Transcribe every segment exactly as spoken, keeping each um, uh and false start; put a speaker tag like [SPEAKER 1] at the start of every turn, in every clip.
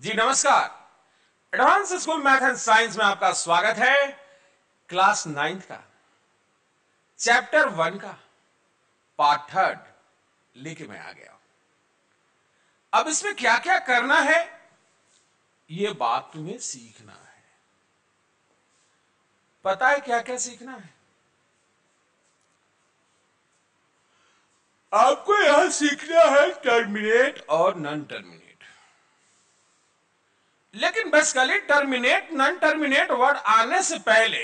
[SPEAKER 1] जी नमस्कार। Advance school math and science में आपका स्वागत है। क्लास नाइन्थ का चैप्टर वन का पार्ट थर्ड लेके मैं आ गया। अब इसमें क्या क्या करना है ये बात तुम्हें सीखना है। पता है क्या क्या सीखना है? आपको यहां सीखना है टर्मिनेट और नॉन टर्मिनेट। लेकिन basically terminate non terminate word आने से पहले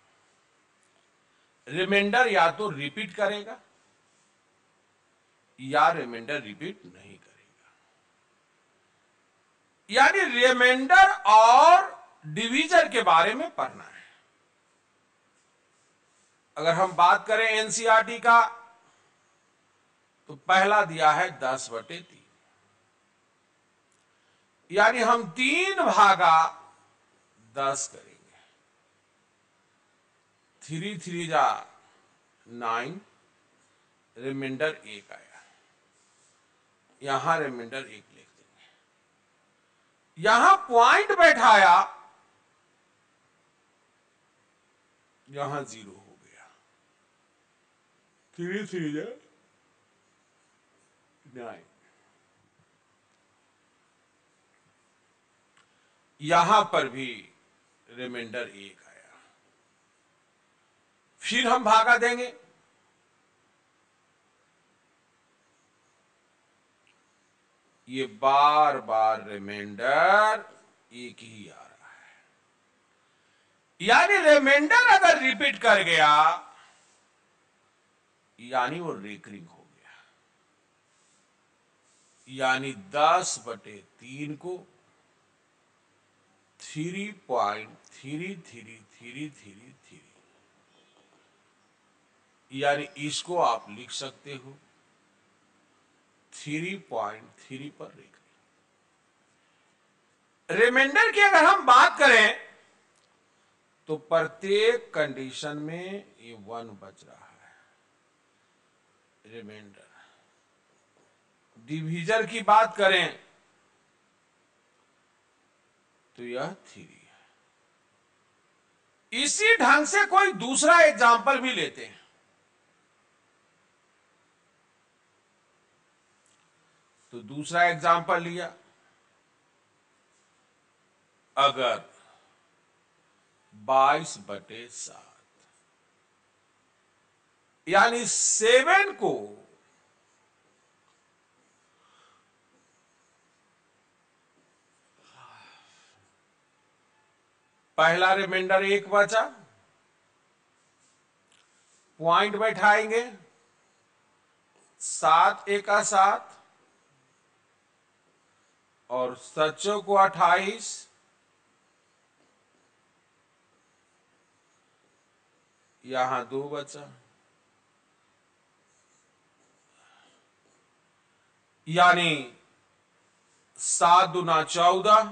[SPEAKER 1] रिमाइंडर या तो रिपीट करेगा या रिमाइंडर रिपीट नहीं करेगा। यानी रिमाइंडर और डिवीजर के बारे में पढ़ना है। अगर हम बात करें एनसीईआरटी का तो पहला दिया है दस बटे तीन, यानी हम तीन भागा दस करेंगे। थ्री थ्री जा नाइन, रिमाइंडर एक आया, यहां रिमाइंडर एक लिख देंगे। यहां पॉइंट बैठाया, यहां जीरो हो गया। थ्री थ्री जा नाइन, यहां पर भी रिमाइंडर एक आया। फिर हम भागा देंगे, ये बार बार रिमाइंडर एक ही आ रहा है। यानी रिमाइंडर अगर रिपीट कर गया यानी वो रिकरिंग हो गया। यानी दस बटे तीन को three point three three three three थ्री, यानी इसको आप लिख सकते हो थ्री पॉइंट थ्री पर रिकरिंग। रिमाइंडर की अगर हम बात करें तो प्रत्येक कंडीशन में ये वन बच रहा है रिमाइंडर। डिवीजर की बात करें तो यह थ्री है। इसी ढंग से कोई दूसरा एग्जाम्पल भी लेते हैं। तो दूसरा एग्जाम्पल लिया, अगर बाईस बटे सात, यानी सेवन को पहला रिमाइंडर एक बचा, पॉइंट बैठाएंगे, सात एका सात और सचों को अट्ठाईस, यहां दो बचा, यानी सात दुना चौदह,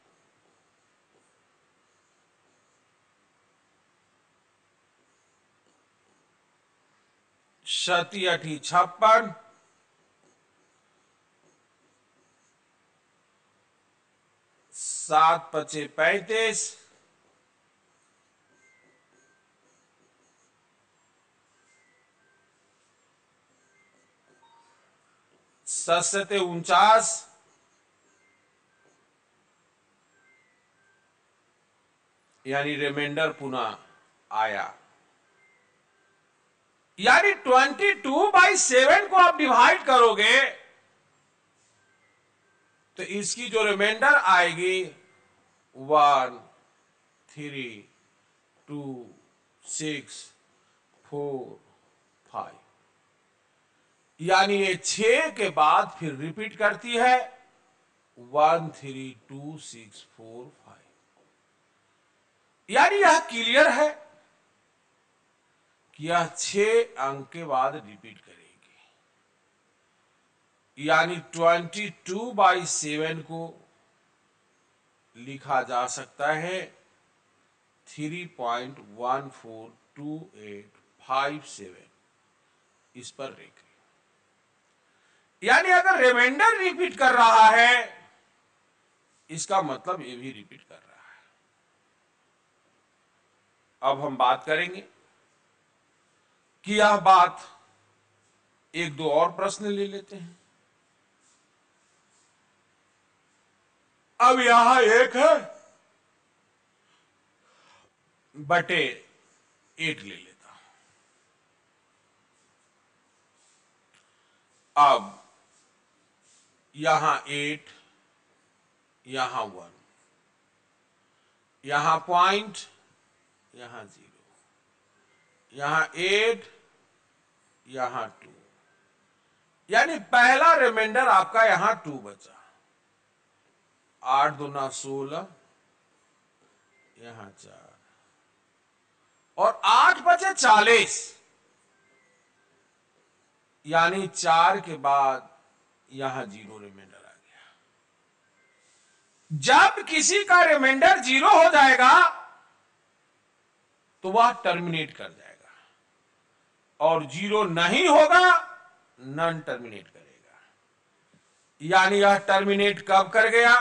[SPEAKER 1] शती अठी छप्पन, सात पचे पैंतीस, सत्ते उनचास, यानी रिमाइंडर पुनः आया। यानी ट्वेंटी टू बाई सेवन को आप डिवाइड करोगे तो इसकी जो रिमाइंडर आएगी one three two six four five, यानी ये छह के बाद फिर रिपीट करती है one three two six four five. यानी यह क्लियर है कि यह छह अंक के बाद रिपीट करेगी। यानी ट्वेंटी टू बाई सेवन को लिखा जा सकता है three point one four two eight five seven, इस पर रेख। यानी अगर रिमाइंडर रिपीट कर रहा है इसका मतलब ये भी रिपीट कर रहा है। अब हम बात करेंगे कि यह बात, एक दो और प्रश्न ले लेते हैं। अब यहां एक है बटे एट ले लेता हूं। अब यहां एट, यहां वन, यहां पॉइंट, यहां जीरो, यहां एट, यहां टू, यानी पहला रिमाइंडर आपका यहां टू बचा। आठ दूना सोलह, यहां चार, और आठ बचे चालीस, यानी चार के बाद यहां जीरो रिमाइंडर आ गया। जब किसी का रिमाइंडर जीरो हो जाएगा तो वह टर्मिनेट कर जाएगा, और जीरो नहीं होगा नन टर्मिनेट करेगा। यानी यह टर्मिनेट कब कर गया?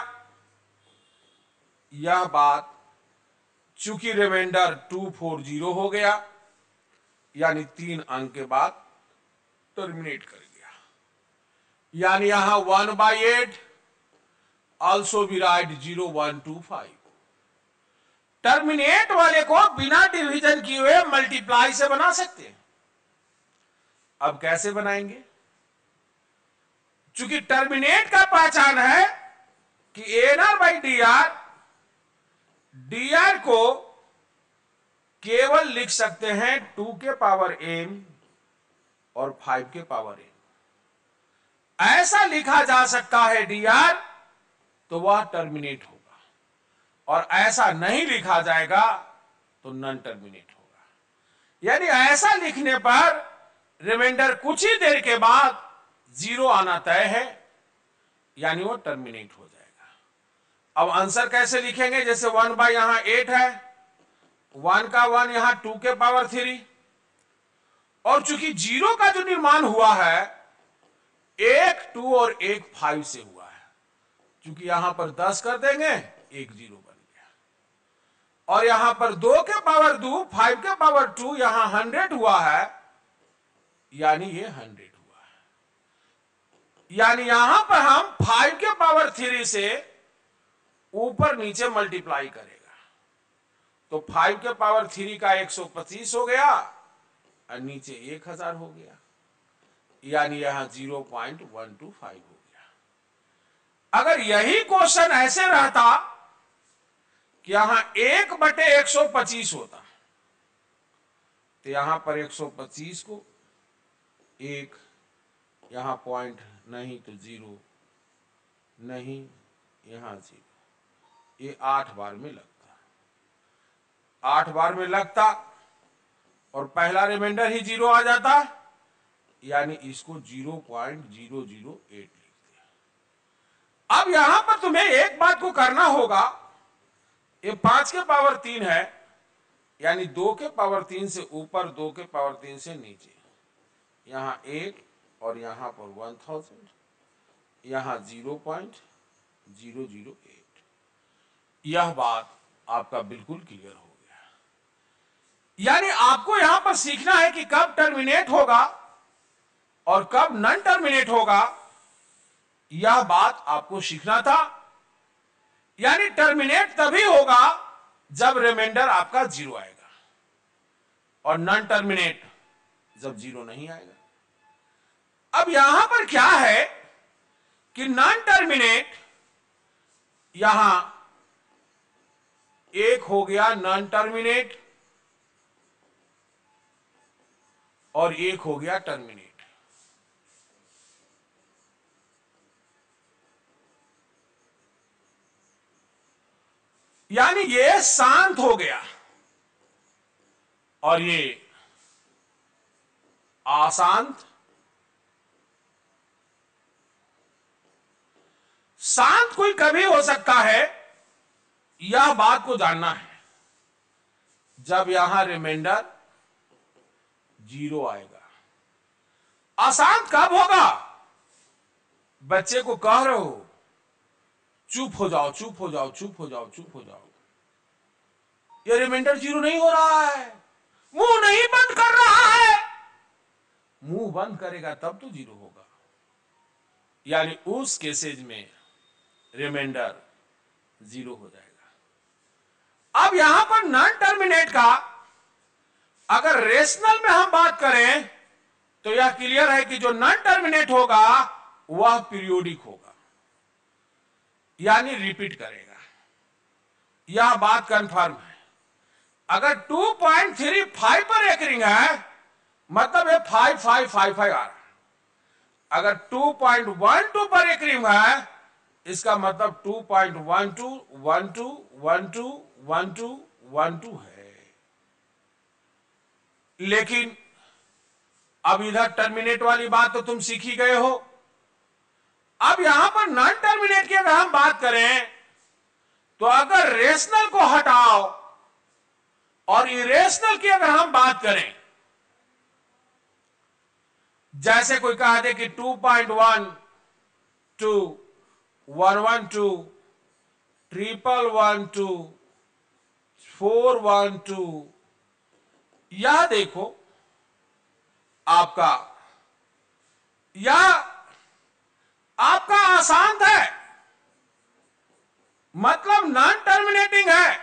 [SPEAKER 1] यह बात चूंकि रिमाइंडर टू फोर जीरो हो गया, यानी तीन अंक के बाद टर्मिनेट कर गया। यानी यहां one by eight, also we write zero one two five. Terminate वाले को बिना डिवीजन किए हुए मल्टीप्लाई से बना सकते हैं। अब कैसे बनाएंगे? चूंकि टर्मिनेट का पहचान है कि N R by D R, D R को केवल लिख सकते हैं टू के पावर एम और फाइव के पावर एम। ऐसा लिखा जा सकता है डी आर, तो वह टर्मिनेट होगा, और ऐसा नहीं लिखा जाएगा तो नन टर्मिनेट होगा। यानी ऐसा लिखने पर रिमाइंडर कुछ ही देर के बाद जीरो आना तय है, यानी वो टर्मिनेट हो जाएगा। अब आंसर कैसे लिखेंगे? जैसे वन बाई यहां एट है, वन का वन यहां टू के पावर थ्री, और चूंकि जीरो का जो निर्माण हुआ है एक टू और एक फाइव से हुआ है, चूंकि यहां पर दस कर देंगे एक जीरो बन गया, और यहां पर दो के पावर दो, फाइव के पावर टू, यहां हंड्रेड हुआ है, यानी ये हंड्रेड हुआ है। यानी यहां पर हम फाइव के पावर थ्री से ऊपर नीचे मल्टीप्लाई करेगा, तो फाइव के पावर थ्री का एक सौ पच्चीस हो गया और नीचे एक हजार हो गया, यानी यहां zero point one two five हो गया। अगर यही क्वेश्चन ऐसे रहता कि यहां एक बटे एक सौ पच्चीस होता, तो यहां पर एक सौ पच्चीस को एक, यहां पॉइंट नहीं तो जीरो नहीं, यहां जीरो, ये आठ बार में लगता, आठ बार में लगता और पहला रिमाइंडर ही जीरो आ जाता, यानी इसको zero point zero zero eight लिखते हैं। अब यहां पर तुम्हें एक बात को करना होगा, ये पांच के पावर तीन है, यानी दो के पावर तीन से ऊपर, दो के पावर तीन से नीचे, यहां एक और यहां पर वन थाउजेंड, यहां zero point zero zero eight. यह बात आपका बिल्कुल क्लियर हो गया। यानी आपको यहां पर सीखना है कि कब टर्मिनेट होगा और कब नन टर्मिनेट होगा, यह बात आपको सीखना था। यानी टर्मिनेट तभी होगा जब रिमाइंडर आपका जीरो आएगा, और नन टर्मिनेट जब जीरो नहीं आएगा। अब यहां पर क्या है कि नॉन टर्मिनेट, यहां एक हो गया नॉन टर्मिनेट और एक हो गया टर्मिनेट। यानी ये शांत हो गया और ये अशांत। शांत कोई कभी हो सकता है, यह बात को जानना है जब यहां रिमाइंडर जीरो आएगा। अशांत कब होगा? बच्चे को कह रहे हो चुप हो जाओ, चुप हो जाओ, चुप हो जाओ, चुप हो जाओ। ये रिमाइंडर जीरो नहीं हो रहा है, मुंह नहीं बंद कर रहा है। मुंह बंद करेगा तब तो जीरो होगा। यानी उस केसेज में रिमाइंडर जीरो हो जाएगा। अब यहां पर नॉन टर्मिनेट का अगर रेशनल में हम बात करें तो यह क्लियर है कि जो नॉन टर्मिनेट होगा वह पीरियोडिक होगा, यानी रिपीट करेगा। यह बात कंफर्म है। अगर टू पॉइंट थ्री फाइव पर रेकरिंग है मतलब ये फाइव फाइव फाइव फाइव आ रहा है। अगर टू पॉइंट वन टू पर रेकरिंग है इसका मतलब two point one two one two one two one two one two है। लेकिन अब इधर टर्मिनेट वाली बात तो तुम सीख ही गए हो। अब यहां पर नॉन टर्मिनेट की अगर हम बात करें तो अगर रेशनल को हटाओ और इरेशनल की अगर हम बात करें, जैसे कोई कहा दे कि two point one two one one two triple one two four one two, यह देखो आपका यह आपका आसान है, मतलब नॉन टर्मिनेटिंग है।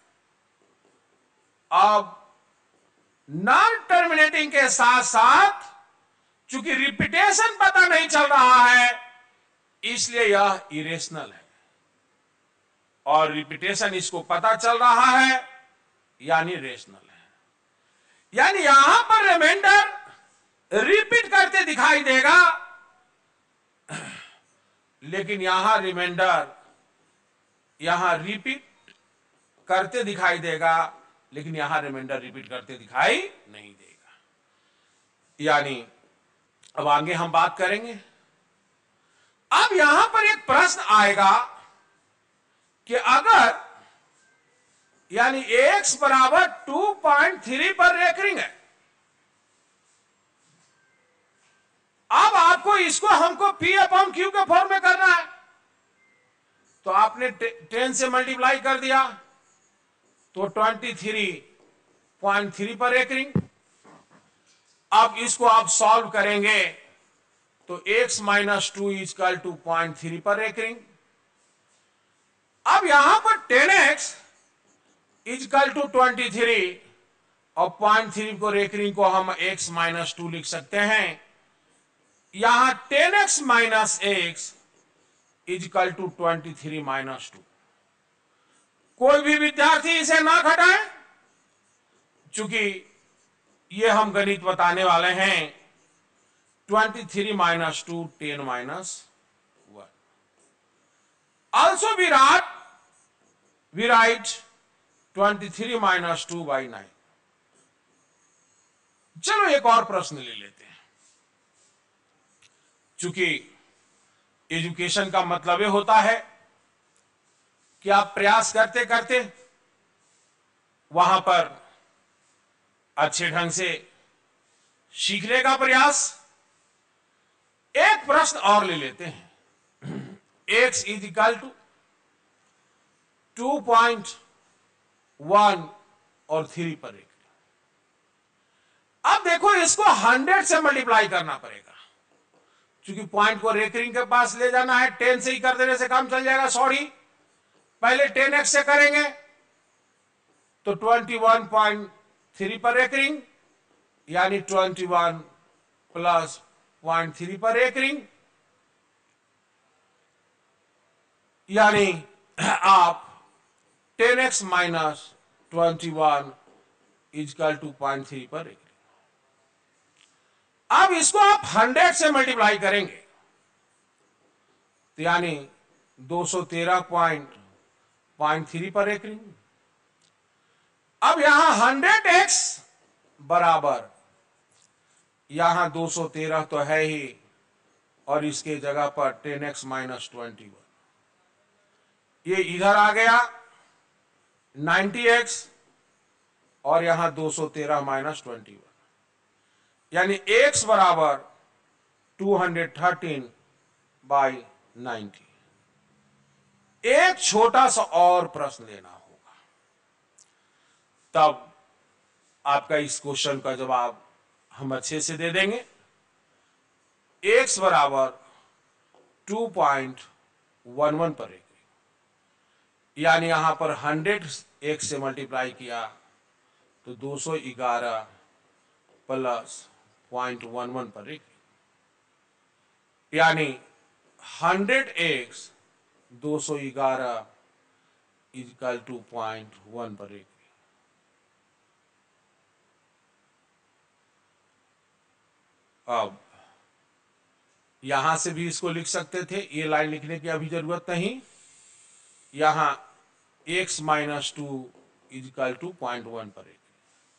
[SPEAKER 1] अब नॉन टर्मिनेटिंग के साथ साथ चूंकि रिपीटेशन पता नहीं चल रहा है इसलिए यह इरेशनल है, और रिपीटेशन इसको पता चल रहा है यानी रेशनल है। यानी यहां पर रिमाइंडर रिपीट करते दिखाई देगा, लेकिन यहां रिमाइंडर यहां रिपीट करते दिखाई देगा, लेकिन यहां रिमाइंडर रिपीट करते दिखाई नहीं देगा। यानी अब आगे हम बात करेंगे। अब यहां पर एक प्रश्न आएगा कि अगर यानी x बराबर टू पॉइंट थ्री पर रेकरिंग है, अब आपको इसको हमको p अपॉन क्यू के फॉर्म में करना है, तो आपने टेन से मल्टीप्लाई कर दिया तो ट्वेंटी थ्री पॉइंट थ्री पर रेकरिंग। अब इसको आप सॉल्व करेंगे तो x minus two equal two point three पर रेकरिंग। अब यहां पर ten X equal to twenty three और पॉइंट थ्री को रेकरिंग को हम x माइनस टू लिख सकते हैं। यहां ten X minus X equal to twenty three minus two. कोई भी विद्यार्थी इसे ना घटाए, चूंकि ये हम गणित बताने वाले हैं। Twenty three minus two ten minus one. Also we write we write twenty three minus two by nine. चलो एक और प्रश्न ले लेते हैं। चूंकि एजुकेशन का मतलब ये होता है कि आप प्रयास करते करते वहां पर अच्छे ढंग से सीखने का प्रयास। एक प्रश्न और ले लेते हैं। x is equal to two point one और थ्री पर एक। अब देखो इसको हंड्रेड से मल्टीप्लाई करना पड़ेगा, क्योंकि पॉइंट को रेकरिंग के पास ले जाना है। टेन से ही कर देने से काम चल जाएगा। सॉरी, पहले टेन एक्स से करेंगे तो ट्वेंटी वन पॉइंट थ्री पर रेकरिंग, यानी twenty one plus point three पर रेकरिंग, यानी आप ten X minus twenty one equal two point three पर रेकरिंग। अब इसको आप हंड्रेड से मल्टीप्लाई करेंगे तो यानी दो सौ तेरह पॉइंट पॉइंट थ्री पर रेकरिंग। अब यहां हंड्रेड एक्स बराबर यहां दो सौ तेरह तो है ही, और इसके जगह पर ten X minus twenty one, ये इधर आ गया नाइंटी एक्स, और यहां दो सौ तेरह माइनस ट्वेंटी वन, यानी x बराबर two hundred thirteen by ninety. एक छोटा सा और प्रश्न लेना होगा, तब आपका इस क्वेश्चन का जवाब हम अच्छे से दे देंगे। x बराबर टू पॉइंट वन वन पर एकरिंग, यानी यहां पर हंड्रेड एक्स से मल्टीप्लाई किया तो दो सौ ग्यारह प्लस पॉइंट वन वन पर एकरिंग, यानी हंड्रेड एक्स दो सौ ग्यारह इक्वल टू पॉइंट वन पर एकरिंग। अब यहां से भी इसको लिख सकते थे, ये लाइन लिखने की अभी जरूरत नहीं। यहां x minus two equal two point one पर एक।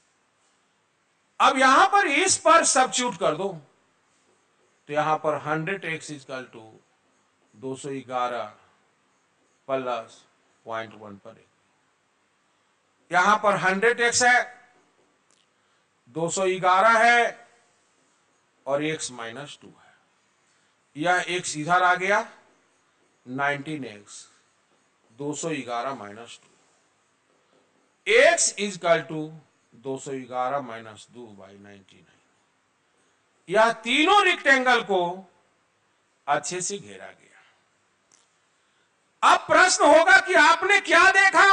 [SPEAKER 1] अब यहां पर इस पर सब्स्टिट्यूट कर दो, तो यहां पर हंड्रेड एक्स इजिकल टू दो सौ ग्यारह प्लस पॉइंट वन पर एक। यहां पर हंड्रेड एक्स है, दो सौ ग्यारह है और x माइनस टू है। यह x इधर आ गया, नाइनटीन एक्स दो सौ ग्यारह minus two, X equal two दो सौ ग्यारह माइनस दो बाई नाइनटी नाइन। यह तीनों रेक्टेंगल को अच्छे से घेरा गया। अब प्रश्न होगा कि आपने क्या देखा?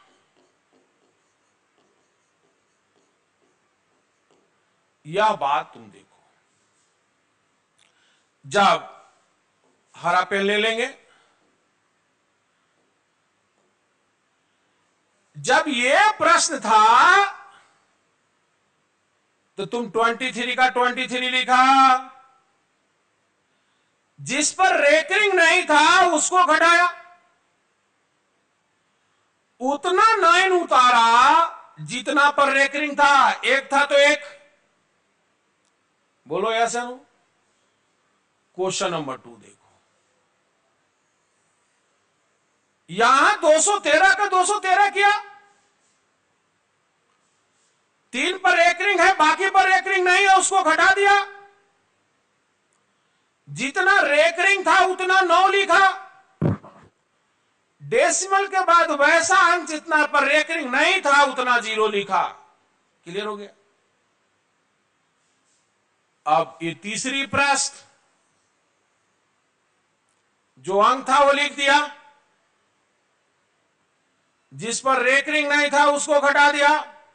[SPEAKER 1] यह बात तुम देखो। जब हरा पेन ले लेंगे, जब यह प्रश्न था तो तुम तेईस का तेईस लिखा, जिस पर रेकरिंग नहीं था उसको घटाया, उतना नाइन उतारा जितना पर रेकरिंग था। एक था तो एक। बोलो यस या नो। क्वेश्चन नंबर टू देखो, यहां दो सौ तेरह का दो सौ तेरह किया, तीन पर रेकरिंग है, बाकी पर रेकरिंग नहीं है, उसको घटा दिया। जितना रेकरिंग था उतना नौ लिखा, डेसिमल के बाद वैसा अंक जितना पर रेकरिंग नहीं था उतना जीरो लिखा। क्लियर हो गया? अब ये तीसरी प्रश्न, जो अंक था वो लिख दिया, जिस पर रेकरिंग नहीं था उसको घटा दिया।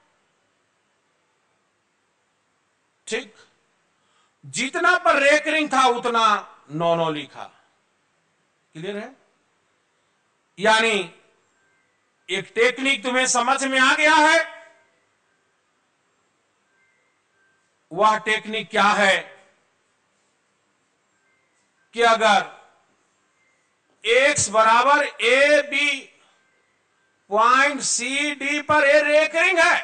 [SPEAKER 1] ठीक, जितना पर रेकरिंग था उतना नौ नौ लिखा। क्लियर है? यानी एक टेक्निक तुम्हें समझ में आ गया है। वह टेक्निक क्या है कि अगर x बराबर A B point C D पर ए रेकरिंग है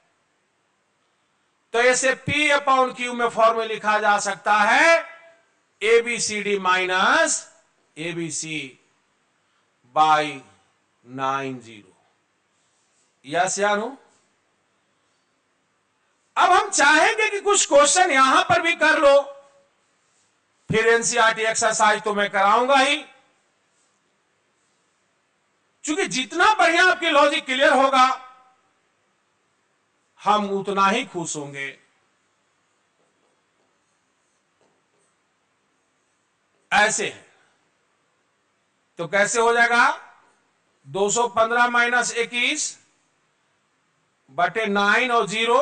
[SPEAKER 1] तो इसे P अपॉन क्यू में फॉर्म में लिखा जा सकता है A B C D minus A B C by nine zero. Yes या नो? अब हम चाहेंगे कि कुछ क्वेश्चन यहां पर भी कर लो, फिर एनसीईआरटी एक्सरसाइज तो मैं कराऊंगा ही, क्योंकि जितना बढ़िया आपकी लॉजिक क्लियर होगा हम उतना ही खुश होंगे। ऐसे है तो कैसे हो जाएगा? दो सौ पंद्रह माइनस इक्कीस बटे नाइन और जीरो।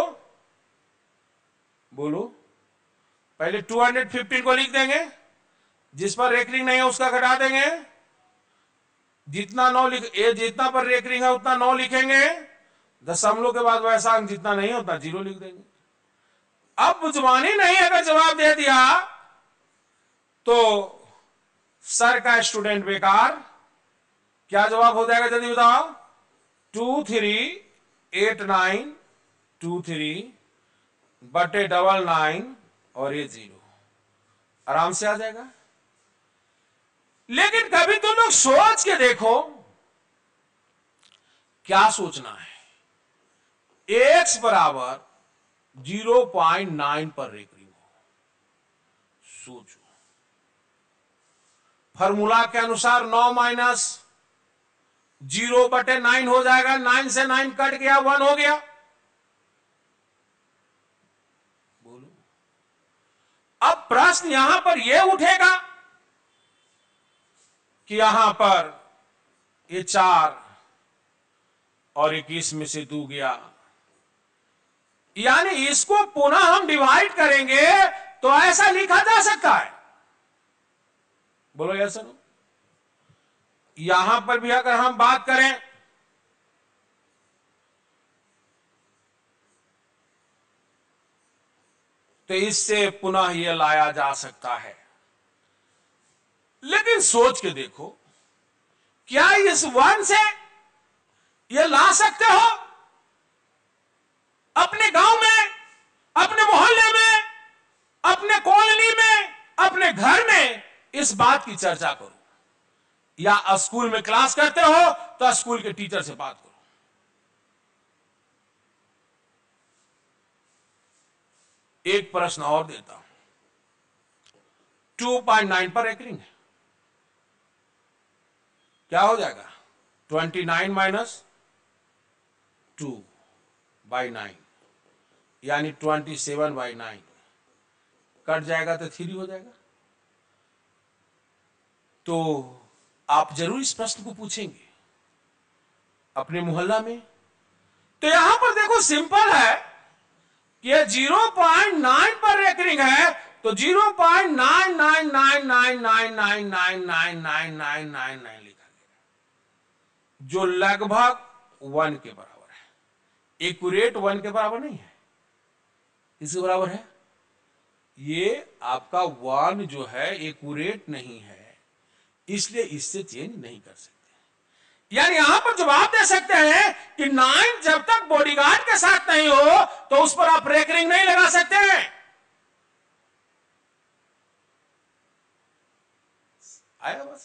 [SPEAKER 1] बोलो, पहले दो सौ पंद्रह को लिख देंगे, जिस पर रेकरिंग नहीं है उसका घटा देंगे, जितना नौ लिख ए जितना पर रेकरिंग है उतना नौ लिखेंगे, दशमलव के बाद वैसा अंक जितना नहीं होता जीरो लिख देंगे। अब बुझवानी नहीं, अगर जवाब दे दिया तो सर का स्टूडेंट बेकार। क्या जवाब हो जाएगा जल्दी बताओ? Two three eight nine two three बटे डबल नाइन और ये जीरो, आराम से आ जाएगा। लेकिन कभी तुम लोग सोच के देखो, क्या सोचना है? एक्स बराबर जीरो पॉइंट नाइन पर रेकरिंग हो, सोचो। फॉर्मूला के अनुसार नौ माइनस जीरो बटे नाइन हो जाएगा, नाइन से नाइन कट गया, वन हो गया। बोलो, अब प्रश्न यहां पर यह उठेगा कि यहां पर ये चार और इक्कीस में से दो गया, यानी इसको पुनः हम डिवाइड करेंगे तो ऐसा लिखा जा सकता है। बोलो यस नो। यहां पर भी अगर हम बात करें तो इससे पुनः यह लाया जा सकता है, लेकिन सोच के देखो, क्या इस वन से यह ला सकते हो? अपने गांव में, अपने मोहल्ले में, अपने कॉलोनी में, अपने घर में इस बात की चर्चा करो, या स्कूल में क्लास करते हो तो स्कूल के टीचर से बात करो। एक प्रश्न और देता हूं, टू पॉइंट नाइन पर रेकरिंग है, क्या हो जाएगा? Twenty nine minus two by nine, यानी twenty seven by nine, cut जाएगा तो थ्री हो जाएगा। तो आप जरूर इस प्रश्न को पूछेंगे अपने मोहल्ला में। तो यहां पर देखो सिंपल है कि ये जीरो पॉइंट नाइन पर रेकरिंग है, तो zero point nine nine nine nine nine nine nine nine nine nine nine nine लिखा गया, जो लगभग वन के बराबर है। एक्यूरेट वन के बराबर नहीं है, इसके बराबर है। ये आपका वन जो है एक्यूरेट नहीं है, इसलिए इससे चेंज नहीं कर सकते। यानी यहां पर जवाब दे सकते हैं कि नाइन जब तक बॉडीगार्ड के साथ नहीं हो तो उस पर आप रेकरिंग नहीं लगा सकते हैं। आया बस।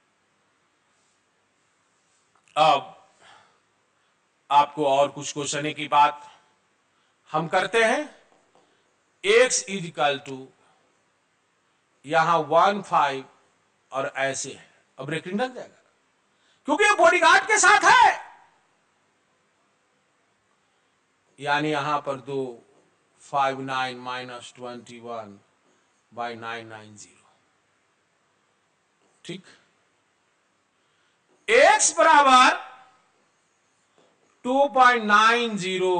[SPEAKER 1] अब आपको और कुछ क्वेश्चन की बात हम करते हैं। एक्स इज इक्वल टू यहां वन फाइव और ऐसे है, अब रेकरिंग लग जाएगा क्योंकि ये बॉडीगार्ड के साथ है। यानी यहां पर दो five nine minus twenty one by nine nine zero, ठीक। एक्स बराबर टू पॉइंट नाइन जीरो,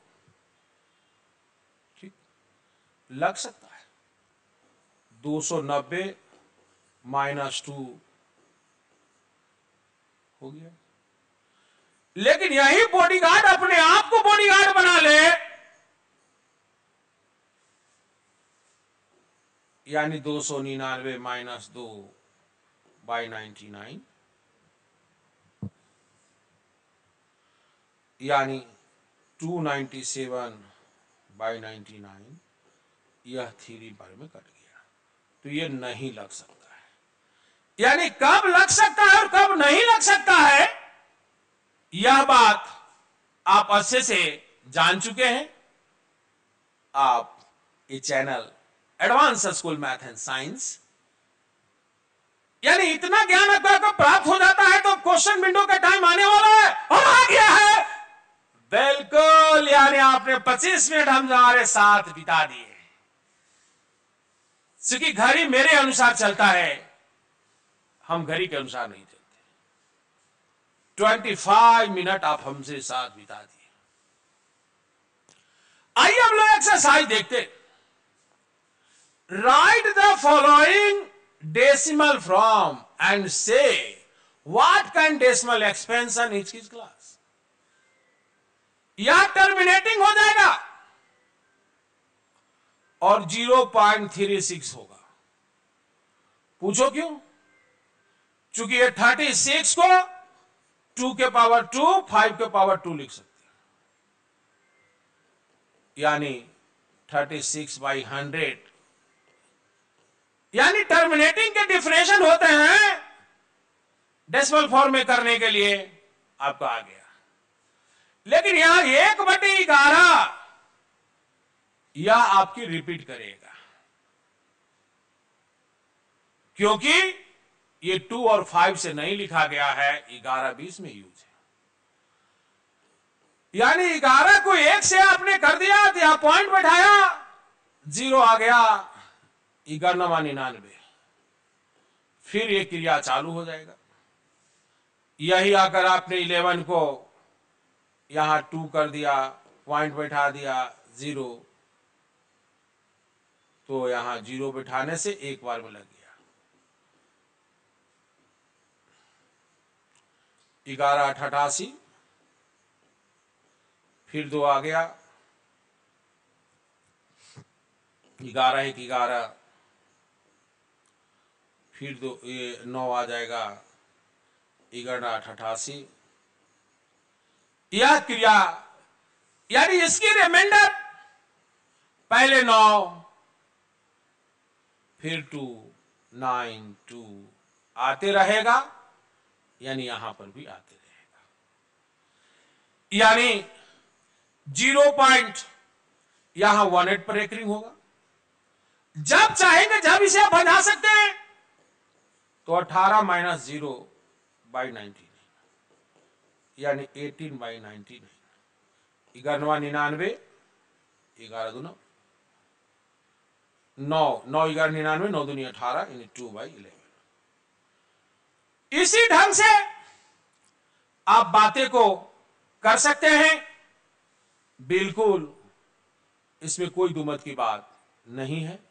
[SPEAKER 1] ठीक, लग सकता है। दो सौ नब्बे माइनस टू हो गया, लेकिन यही बॉडीगार्ड अपने आप को बॉडीगार्ड बना ले, यानी दो सौ निन्यानवे माइनस दो बाई नाइन्टी नाइन, यानी two ninety seven by ninety nine, यह थ्री बार में कट गया, तो यह नहीं लग सकता। यानी कब लग सकता है और कब नहीं लग सकता है, यह बात आप अच्छे से जान चुके हैं। आप ये channel advance school math and science, यानी इतना ज्ञान आपको प्राप्त हो जाता है तो क्वेश्चन विंडो का टाइम आने वाला है और आ गया है बिल्कुल। यानी आपने पच्चीस मिनट हम हमारे साथ बिता दिए, क्योंकि घड़ी मेरे अनुसार चलता है, हम घड़ी के अनुसार नहीं चलते। पच्चीस मिनट आप हमसे साथ बिता दिए। आइए हम लोग एक्सरसाइज देखते। Write the following decimal from and से what can decimal expansion is किस क्लास। या टर्मिनेटिंग हो जाएगा और जीरो पॉइंट थ्री सिक्स होगा। पूछो क्यों? चूंकि ये थर्टी सिक्स को टू के पावर टू, फाइव के पावर टू लिख सकते हैं, यानी थर्टी सिक्स बाई हंड्रेड, यानी टर्मिनेटिंग के डिफरेंशियल होते हैं डेसिमल फॉर्म में करने के लिए आपको आ गया। लेकिन यहां एक बटे ग्यारह यह आपकी रिपीट करेगा, क्योंकि ये टू और फाइव से नहीं लिखा गया है, ग्यारह बीस में यूज है। यानी ग्यारह को एक से आपने कर दिया तो यहां पॉइंट बैठाया, जीरो आ गया, ग्यारहवा निन्यानवे। फिर ये क्रिया चालू हो जाएगा। यही आकर आपने इलेवन को यहां टू कर दिया, पॉइंट बैठा दिया जीरो, तो यहां जीरो बैठाने से एक बार में लग गया। ग्यारह आठ अठासी, फिर दो आ गया, ग्यारह एक ग्यारह, फिर दो ये नौ आ जाएगा, ग्यारह आठ अठासी। यह क्रिया यानी इसकी रिमाइंडर पहले नौ, फिर टू, नाइन टू आते रहेगा, यानी यहां पर भी आते रहेगा। यानी जीरो पॉइंट यहां वन एट पर रेकरिंग होगा। जब चाहेंगे जब इसे आप बना सकते हैं, तो अठारह minus zero by ninety nine, यानी एटीन बाई नाइनटी नाइन। ग्यारहवा निन्यानवे, ग्यारह दूना नौ, नौ ग्यारह निन्यानवे, नौ दूनी अठारह, यानी टू बाई इलेवन। इसी ढंग से आप बातें को कर सकते हैं, बिल्कुल इसमें कोई दुमत की बात नहीं है।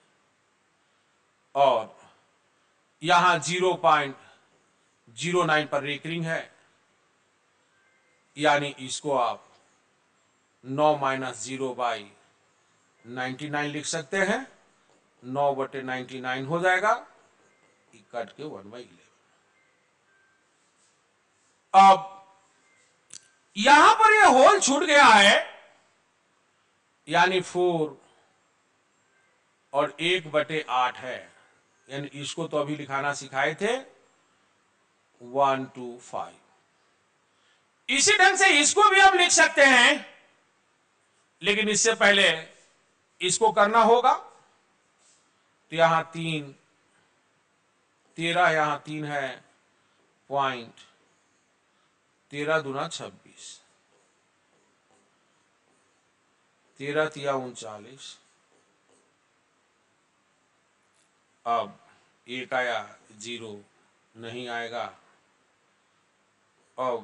[SPEAKER 1] और यहां जीरो पॉइंट जीरो नाइन पर रेकरिंग है, यानी इसको आप नौ minus zero by ninety nine लिख सकते हैं। नौ बटे नाइन्टी नाइन हो जाएगा, कट के वन बाई इलेवन। अब यहां पर यह होल छूट गया है, यानी फोर और एक बटे आठ है, यानी इसको तो अभी लिखाना सिखाए थे, वन टू फाइव। इसी ढंग से इसको भी हम लिख सकते हैं, लेकिन इससे पहले इसको करना होगा। तो यहां तीन, तेरह यहां तीन है, पॉइंट तेरह दूना छब्बीस, तेरह तिया उनचालीस। अब एक आया, जीरो नहीं आएगा। अब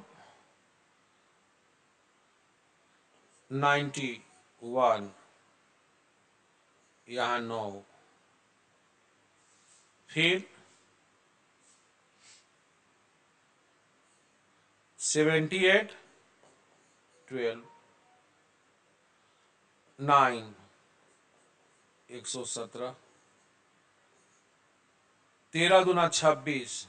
[SPEAKER 1] नाइन्टी वन, यहां नौ, फिर सेवेंटी एट, ट्वेल्व, नाइन, एक सौ सत्रह, तेरह दूना छब्बीस,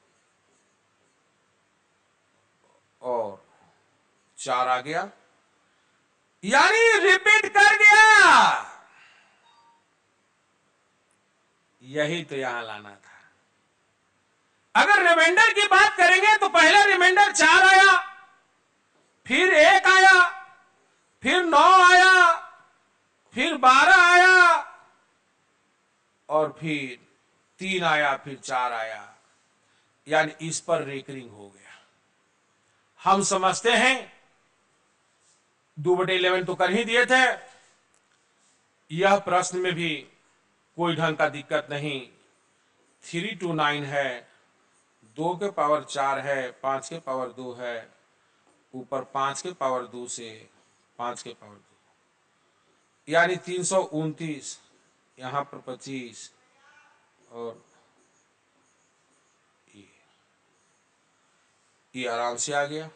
[SPEAKER 1] और चार आ गया, यानी रिपीट कर दिया। यही तो यहां लाना था। अगर रिमाइंडर की बात करेंगे तो पहला रिमाइंडर चार आया, फिर एक आया, फिर नौ आया, फिर बारह आया, और फिर तीन आया, फिर चार आया, यानी इस पर रेकरिंग हो गया। हम समझते हैं दो बटे इलेवन तो कर ही दिए थे। यह प्रश्न में भी कोई ढंग का दिक्कत नहीं। थ्री टू नाइन है, दो के पावर चार है, पांच के पावर दो है, ऊपर पांच के पावर दो से पांच के पावर दो, यानी तीन सौ उनतीस, यहां पर पच्चीस, और ये ये आराम से आ गया।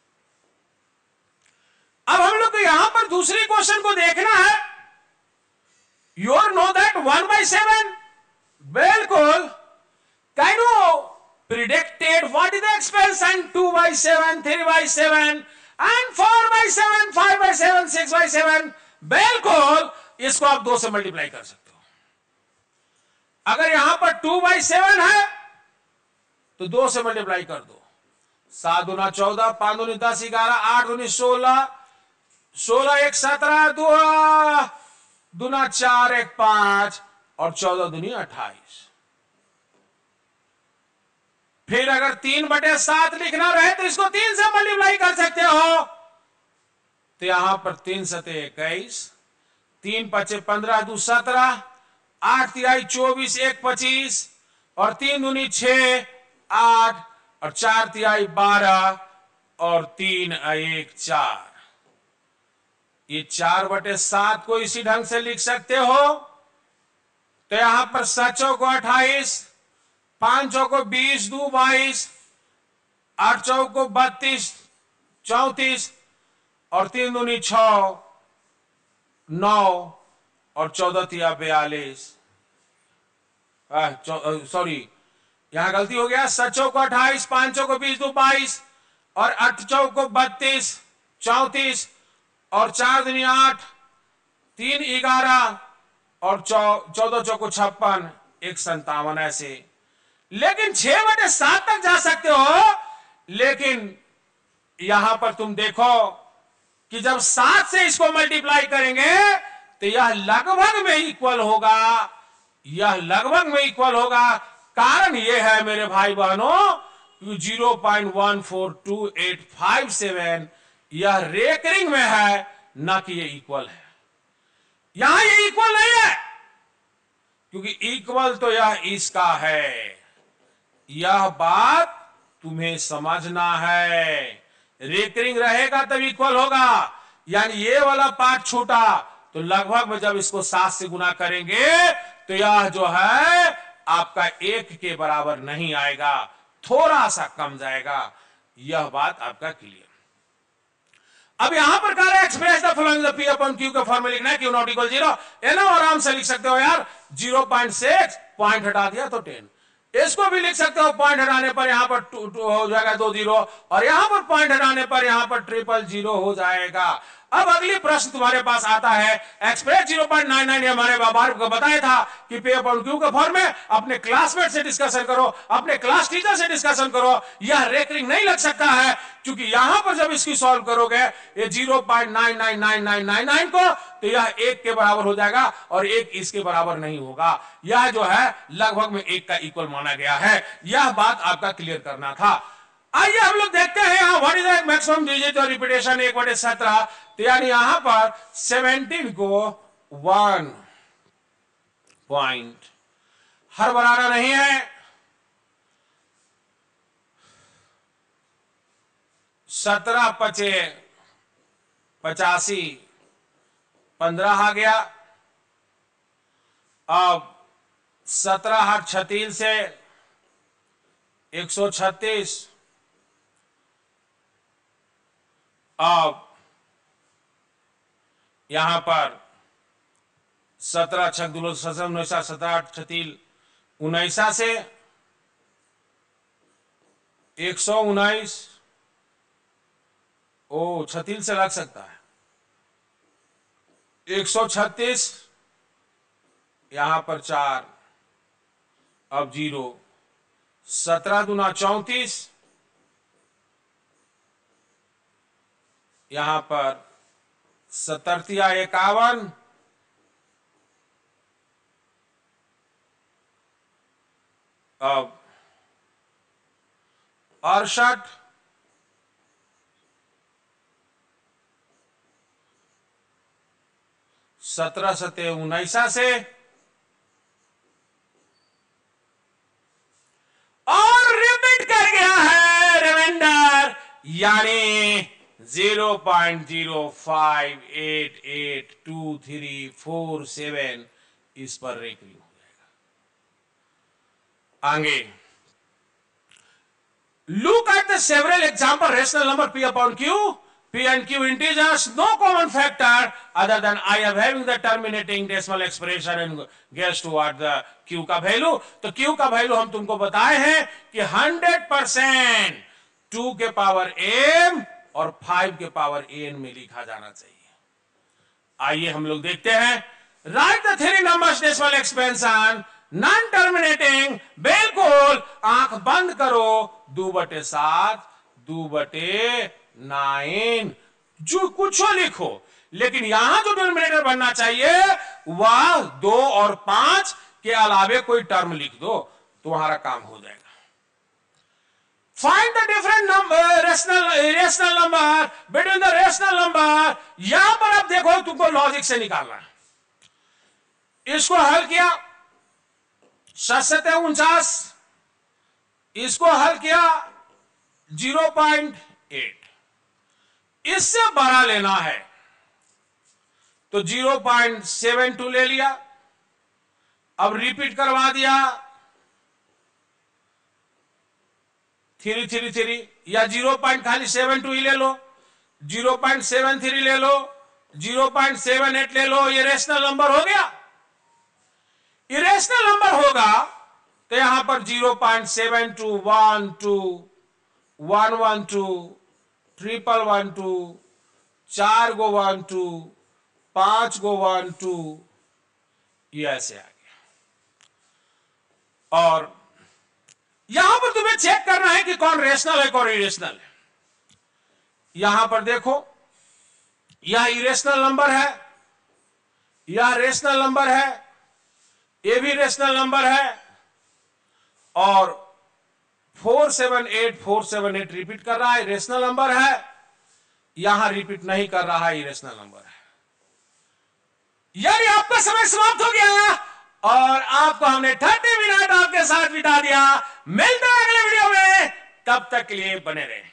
[SPEAKER 1] अब हम लोग को यहां पर दूसरी क्वेश्चन को देखना है। You know that one by seven, बिल्कुल। Can you predicted what is the expansion two by seven, three by seven and four by seven, five by seven, six by seven. बिल्कुल, इसको आप दो से मल्टीप्लाई कर सकते हो। अगर यहां पर टू बाई सेवन है तो दो से मल्टीप्लाई कर दो। सात दूना चौदह, पांच दूनी दस, ग्यारह, आठ दूनी सोलह, सोलह एक सत्रह, दो दूना चार, एक पांच, और चौदह दूनी अट्ठाईस। फिर अगर तीन बटे सात लिखना रहे तो इसको तीन से मल्टीप्लाई कर सकते हो। तो यहां पर तीन सते इक्कीस, तीन पचे पंद्रह, दो सत्रह, आठ तिहाई चौबीस, एक पच्चीस, और तीन दूनी छह, आठ, और चार तिहाई बारह, और तीन एक चार। ये चार बटे सात को इसी ढंग से लिख सकते हो। तो यहां पर सचो को अट्ठाईस, पांचों को बीस, दो बाईस, आठ चौ को बत्तीस, चौतीस, और तीन दूनी छह, नौ, और चौदह तिया बयालीस। सॉरी, यहां गलती हो गया। सचो को अट्ठाईस, पांचों को बीस, दो बाईस, और अठ चौ को बत्तीस, चौतीस, और चार दूनी आठ, तीन ग्यारह, और चौदह चौको छप्पन, एक संतावन। ऐसे लेकिन छह बटे सात तक जा सकते हो। लेकिन यहां पर तुम देखो कि जब सात से इसको मल्टीप्लाई करेंगे तो यह लगभग में इक्वल होगा, यह लगभग में इक्वल होगा। कारण यह है मेरे भाई बहनों, zero point one four two eight five seven यह रेकरिंग में है, ना कि यह इक्वल है। यहां ये इक्वल नहीं है, क्योंकि इक्वल तो यह इसका है। यह बात तुम्हें समझना है। रेकरिंग रहेगा तब इक्वल होगा। यानी ये वाला पार्ट छूटा तो लगभग में जब इसको सात से गुना करेंगे तो यह जो है आपका एक के बराबर नहीं आएगा, थोड़ा सा कम जाएगा। यह बात आपका क्लियर। अब यहां पर कह रहे हैं express the following the P upon Q के फॉर्म में लिखना है, क्यू नॉट इक्वल जीरो। है ना, आराम से लिख सकते हो यार। जीरो पॉइंट सिक्स, पॉइंट हटा दिया तो टेन। इसको भी लिख सकते हो, पॉइंट हटाने पर यहां पर टू, टू हो जाएगा दो जीरो, और यहां पर पॉइंट हटाने पर यहां पर ट्रिपल जीरो हो जाएगा। अब अगली प्रश्न तुम्हारे पास आता है, express zero point nine nine हमारे बार को बताया था कि पे अपॉन क्यू के फॉर्म में अपने क्लासमेट से डिस्कशन करो, अपने क्लास टीचर से डिस्कशन करो। यह रेकरिंग नहीं लग सकता है, क्योंकि यहां पर जब इसकी सॉल्व करोगे ये zero point nine nine nine nine nine nine को, तो यह एक के बराबर हो जाएगा, और एक इसके बराबर नहीं होगा। यह जो है लगभग में एक का इक्वल माना गया है। यह बात आपका क्लियर करना था। आइए हम लोग देखते हैं यहां what is the maximum digit और रिपीटेशन एक बटे सत्रह। तो यानी यहां पर सेवनटीन को वन पॉइंट हर बनाना नहीं है, सत्रह पचे पचासी, पंद्रह आ गया। अब सत्रह हाथ छत्तीस से एक सौ छत्तीस। अब यहां पर सत्रह छक दुलो सत्रह उन्नीसा, सत्रह आठ छत्तीस उन्नीसा से एक सौ उन्नीस। ओ छत्तीस से लग सकता है, एक सौ छत्तीस, यहां पर चार, अब जीरो, सत्रह दुना चौंतीस, यहां पर सतरतिया इक्यावन, अब अड़सठ, सत्रह सते उन्नीसा से, और रिपीट कर गया है रिमाइंडर, यानी zero point zero five eight eight two three four seven इस पर रेकरिंग हो जाएगा। आगे look at the several example rational number p upon q, p and q integers, no common factor other than I am having the terminating decimal expression and guess to what the q का value. तो q का value हम तुमको बताए हैं कि hundred percent two के power m और फाइव के पावर एन में लिखा जाना चाहिए। आइए हम लोग देखते हैं, write the three numbers decimal expansion non terminating. बिल्कुल आंख बंद करो, दो बटे सात, दो बटे नाइन, जो कुछ लिखो, लेकिन यहां जो टर्मिनेटर बनना चाहिए वह दो और पांच के अलावे कोई टर्म लिख दो, तुम्हारा काम हो जाएगा। Find the different number rational irrational number between the rational number. यहां पर आप देखो तुमको लॉजिक से निकालना है। इसको हल किया सत्तर उनचास, इसको हल किया जीरो पॉइंट एट, इससे बड़ा लेना है तो जीरो पॉइंट सेवन टू ले लिया। अब रिपीट करवा दिया थ्री थ्री थ्री, या जीरो पॉइंट खाली सेवन टू ही ले लो, जीरो पॉइंट सेवन थ्री ले लो, जीरो पॉइंट सेवन एट ले लो। ये रेशनल नंबर हो गया। इरेशनल नंबर होगा तो यहां पर zero point seven two, one two, one one two, triple one two, चार गो वन टू, पांच गो वन टू, ये ऐसे आ गया। और यहां पर तुम्हें चेक करना है कि कौन रेशनल है कौन इरेशनल है। यहां पर देखो यह इरेशनल नंबर है, यह रेशनल नंबर है, ये भी रेशनल नंबर है, और four seven eight four seven eight repeat कर रहा है, रेशनल नंबर है। यहां रिपीट नहीं कर रहा है, इरेशनल नंबर है। यानी आपका समय समाप्त हो गया और आपको हमने थर्टी मिनट आपके साथ बिता दिया। मिलते हैं अगले वीडियो में, तब तक के लिए बने रहें।